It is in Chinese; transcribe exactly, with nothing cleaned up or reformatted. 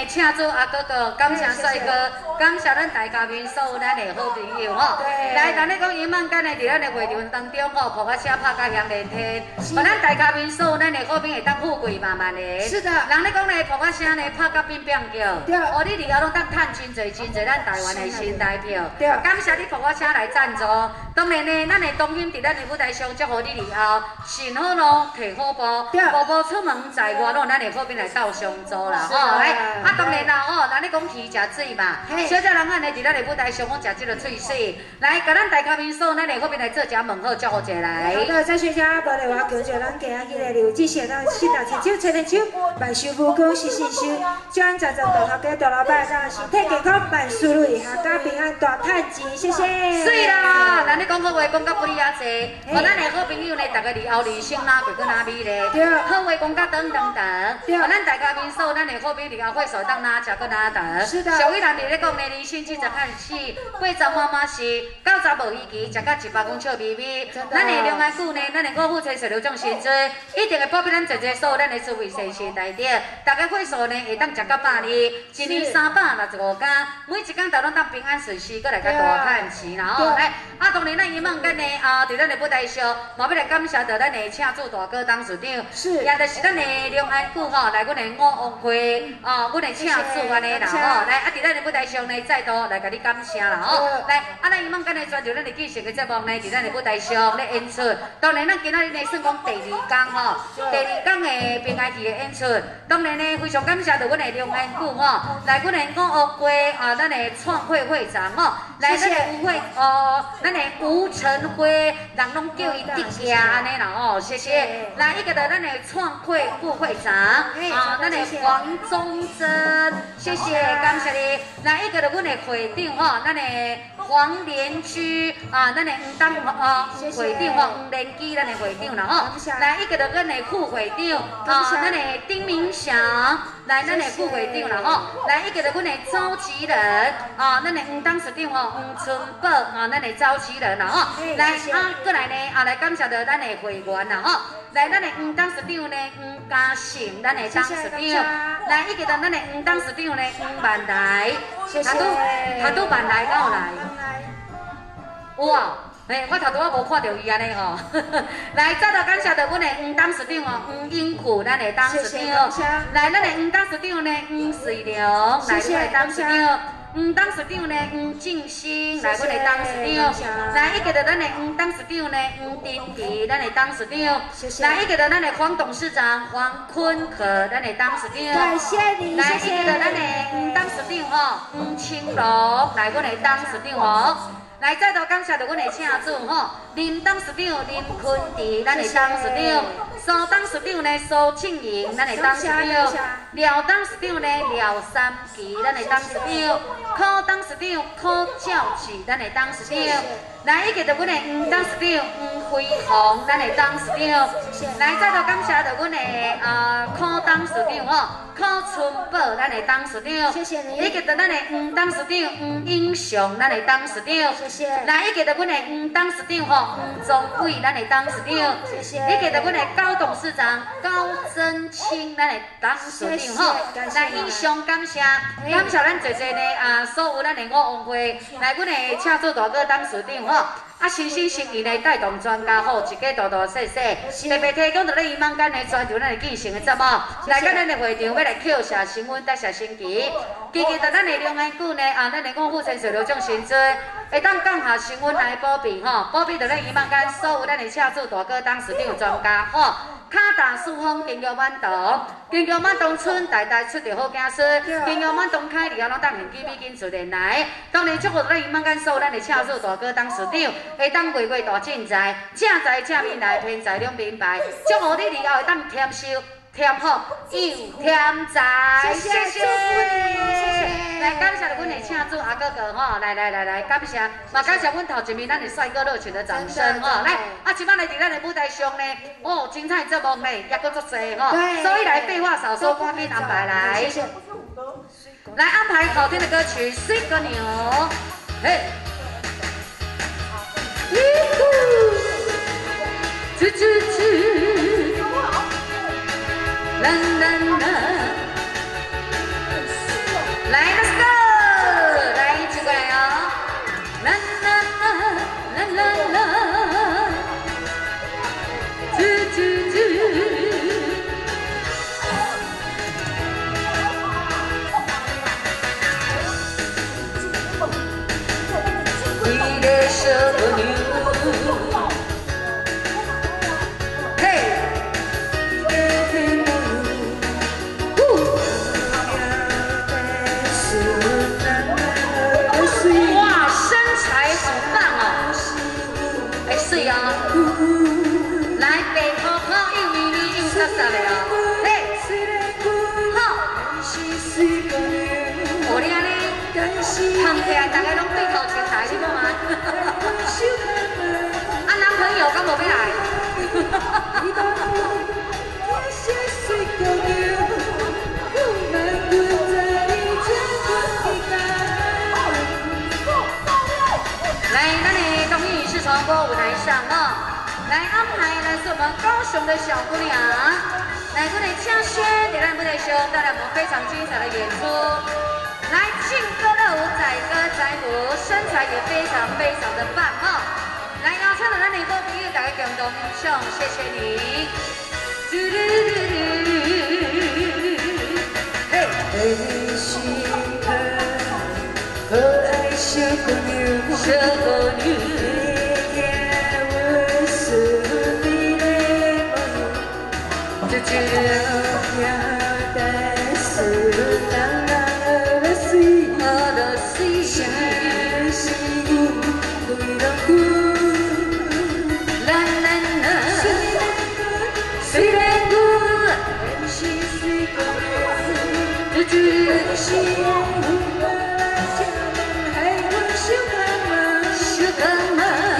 请祝阿哥哥，感谢帅哥，感谢咱大家面所有咱的好朋友吼。来，咱咧讲英文间的伫咱的会场当中吼，扑克车拍甲响连天，互咱大家面所有咱的好朋友会当富贵满满的。 是的。 人咧讲咧扑克车呢拍甲变变叫， 对。 哦，你以后拢当趁真侪真侪咱台湾的新台票。 对。 感谢你扑克车来赞助，当然呢，咱的冬阴伫咱的舞台上，祝福你以后顺好路，摕好步，步步出门在外，拢咱的好朋友来斗相助啦吼。来，啊当然啦吼，咱咧讲鱼食水嘛，小只人啊呢伫咱的舞台上，讲食即个水水，来，甲咱大家面所咱的好朋友来做一问候，祝福一下来。 好的，再说下，无咧话求着咱今仔日的刘志贤，咱新大亲手、吹点手，万寿无空，事事顺，祝咱在座大头家、大老板，咱身体健康，万事如意，阖家平安，大赚钱，谢谢。 水啦，咱咧讲好话讲到不离啊济，互咱的好朋友呢，大家伫后日生哪过过哪美咧，好话讲到等等等，互咱大家面所咱的好朋友伫后会所当哪食过哪等。 是的。 上一人伫咧讲呢，二千七十开始，八十妈妈是九十无稀奇，食到一百公笑咪咪。咱的龙安谷呢，咱的五富青石榴种新水，一定会保庇咱侪侪所有咱的滋味生鲜内底。大家会所呢会当食到百日，一年三百六十五天，每一天都拢当平安顺遂，搁来甲大赚钱啦吼。来，啊当然咱伊梦间呢啊，伫咱的舞台上，嘛要来感谢到咱的请主大哥董事长， 是， 也就是咱的龙安谷吼，来阮的五王会啊，阮的请主安尼啦吼。来，啊伫咱的舞台上呢，再度来甲你感谢啦吼。来，啊咱伊梦间呢，专就咱的继续的节目呢，伫咱的舞台上咧演出。当然，咱今仔日呢算讲第二天吼，第二天的平安戏的演出。当然呢，非常感谢到阮的龙安谷吼，来阮的五王会啊，咱的创会会长吼，来咱的吴会哦，咱的吴成辉，人拢叫伊迪爷安尼啦吼，谢谢。来，一个的咱的创会副会长啊，咱的黄宗珍，谢谢，感谢你。来，一个的阮的会长吼，咱的黄连居啊，咱的黄当啊会长吼，黄连居咱的会长啦吼。来，一个的咱的副会长啊，咱的丁明祥，来咱的副会长啦吼。来，一个的阮的召集人啊，咱的黄当市长吼，黄春宝啊，咱的召集人啦吼。来啊，过来呢啊，来感谢到咱的会员啦吼。来，咱的黄当市长呢，黄嘉诚，咱的当市长。来，一个的咱的黄当市长呢，黄万来，他都他都万来到来。有啊，嘿，我头拄仔无看到伊安尼吼。来，再度感谢到阮的黄董事长哦，黄英富，咱的董事长。来，咱的黄董事长呢，黄瑞良，来，阮的董事长。黄董事长呢，黄静兴，来，阮的董事长。来，一个的咱的黄董事长呢，黄丁迪，咱的董事长。来，一个的咱的黄董事长黄坤可，咱的董事长。 感谢你， 来，一个的咱的黄董事长吼，黄青龙，来，阮的董事长哦。来，再度感谢到阮的请主吼，林董事长林坤迪，咱的董事长；苏董事长呢苏庆莹，咱的董事长；廖董事长呢廖三奇，咱的董事长；柯董事长柯教启，咱的董事长。来，一个到阮的黄董事长黄辉宏，咱的董事长。来，再度感谢到阮的啊柯董事长吼，柯春宝，咱的董事长。 谢谢你。 一个到咱的黄董事长黄英雄，咱的董事长。 谢谢。 来，一个到阮的黄董事长吼，黄宗伟，咱的董事长。 谢谢。 一个到阮的高董事长高真清，咱的董事长吼。来，以上感谢，感谢咱侪侪呢啊，所有咱的五王会，来阮的请做大哥董事长吼。啊，新新成员的带动专家吼，一家大大细细，特别提供到咱伊梦间的专场咱的进行的节目，来到咱的会场要来扣下新闻，带下升旗，期期到咱的龙安谷呢啊，咱的五富青石榴种新水，会当降下新闻来保庇吼，保庇到咱伊梦间所有咱的车主大哥、董事长专家吼。卡达四方金玉满堂，金玉满堂村代代出着好子孙，金玉满堂开以后拢当现金美金自然来。当然祝福咱伊梦间所有咱的车主大哥、董事长，会当月月大进财，正财正面来，偏财两明白。祝福你以后会当添收。添福又添财，谢谢，谢谢。来感谢阮的请主阿哥哥吼，来来来来，感谢，嘛感谢阮头一面咱的帅哥热情的掌声吼。来，啊，即摆来伫咱的舞台上呢，哦，精彩节目呢也搁足济吼，所以来废话少说，赶紧安排来。来安排好听的歌曲《水哥牛》，嘿，呜呼，吱吱吱。啦啦啦， 来 ，Let's go， 来一起过来哦，啦啦啦啦啦啦，吱吱吱。 你的小牛，嘿，哇，身材好棒哦！哎，水啊！来，白泡泡又美丽又潇洒的哦，嘿，好，我俩呢？ 看起来大家拢对头前来，你看嘛？啊，男朋友敢无要来？来，咱的东艺市场歌舞台上哦，来安排来自我们高雄的小姑娘，来，我们请轩在咱舞台上带来我们非常精彩的演出。 来，劲歌热舞，载歌载舞，身材也非常非常的棒哦！来，邀请到咱的歌朋友大家共同欣赏，谢谢你。嘿， 是可爱小姑娘， 小姑娘， 我是你的梦，就这样但是让人。 虽然我这句是小干嘛？